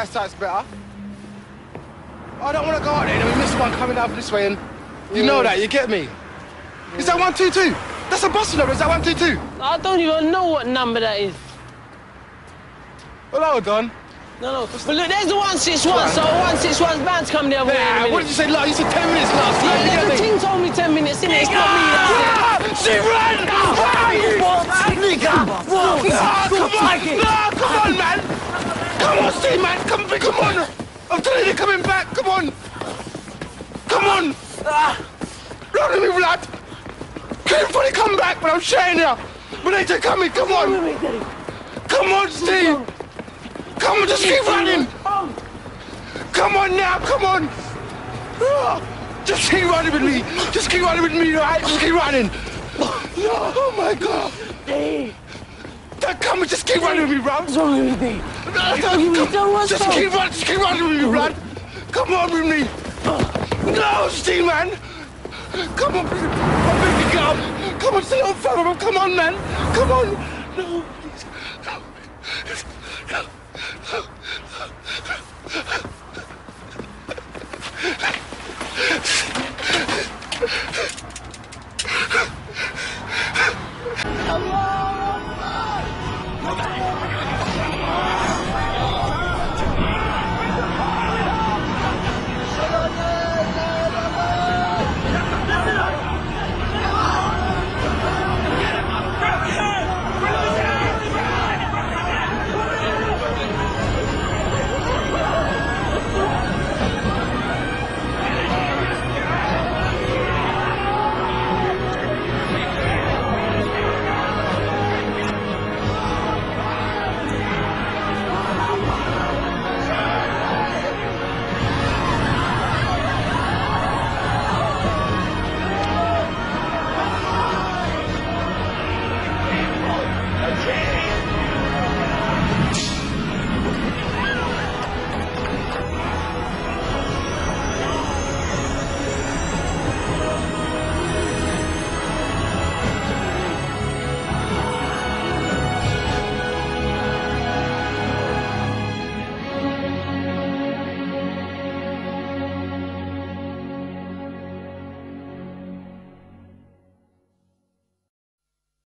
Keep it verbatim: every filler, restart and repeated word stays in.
eyesight's better. I don't want to go out there and we miss one coming out this way and you yeah. know that, you get me? Yeah. Is that one two two? That's a bus number, is that one two two? I don't even know what number that is. Well, hold on. No, no. But look, there's the one six one, so one six one's bound to come the other way. Yeah, what did you say last? You said ten minutes last. Yeah, the team told me ten minutes, innit? It's not me that said. She ran! Nigga! No, come on! No, come on, man! Come on, Steve, man! Come, come on! I'm telling you, they're coming back! Come on! Come on! Look at me, blood! Couldn't fully come back, but I'm showing you! But they're coming, come on! Come on, Steve! Come on, just keep running! Come on now, come on! Just keep running with me! Just keep running with me, alright? Just keep running! Oh my God! Don't come on, just keep running with me, bro! What's wrong with me? Just keep running, just keep running with me, blood! Come on with me! No, Steve, man! Come on, please! I'm ready to get up! Come on, stay on fire, come on, man! Come on! No, please! No! No! Allah!